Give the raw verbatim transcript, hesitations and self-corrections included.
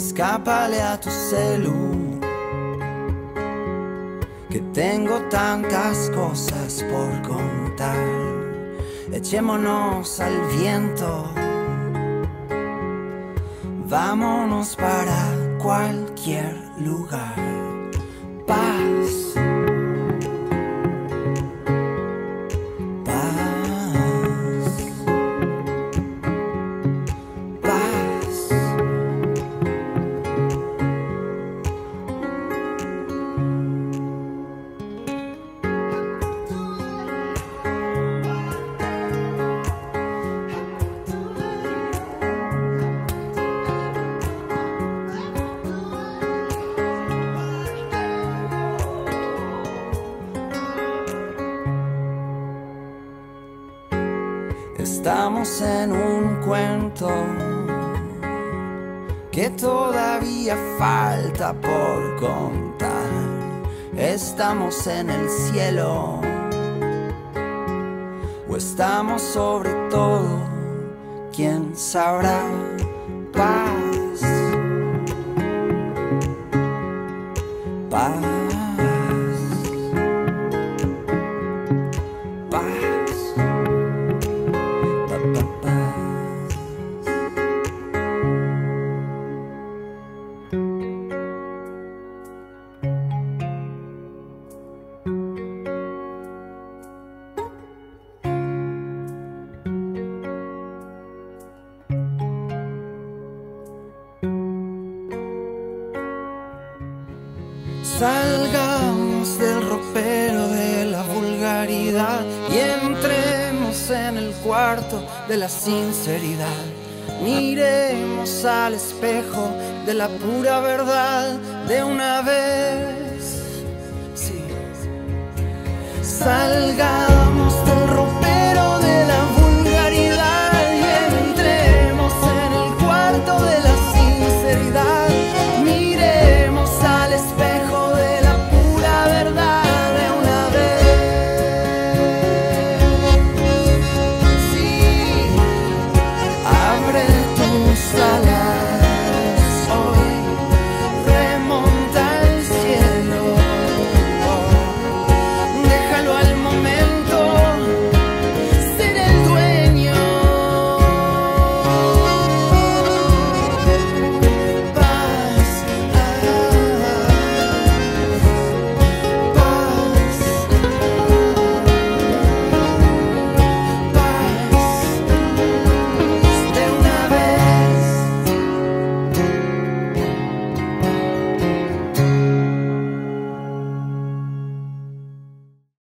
escápale a tu celu, que tengo tantas cosas por contar. Echémonos al viento, vámonos para cualquier lugar. Paz, paz, paz. Estamos en un cuento que todavía falta por contar. Estamos en el cielo o estamos sobre todo, quién sabrá. Paz, paz, paz. Salgamos del ropero de la vulgaridad y entremos en el cuarto de la sinceridad. Miremos al espejo de la pura verdad de una vez. Sí. Salgamos